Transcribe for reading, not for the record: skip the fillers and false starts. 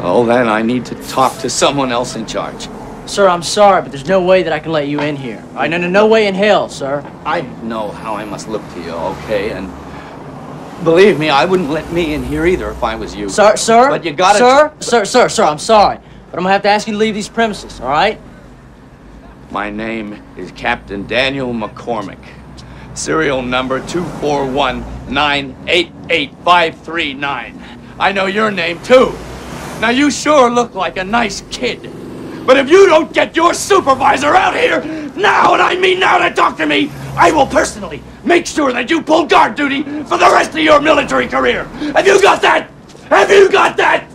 Well, then I need to talk to someone else in charge. Sir, I'm sorry, but there's no way that I can let you in here. All right, no way in hell, sir. I know how I must look to you, okay? And believe me, I wouldn't let me in here either if I was you. Sir? But you gotta... Sir, I'm sorry. But I'm gonna have to ask you to leave these premises, all right? My name is Captain Daniel McCormick. Serial number 241988539. I know your name, too. Now, you sure look like a nice kid. But if you don't get your supervisor out here now, and I mean now, to talk to me, I will personally make sure that you pull guard duty for the rest of your military career. Have you got that? Have you got that?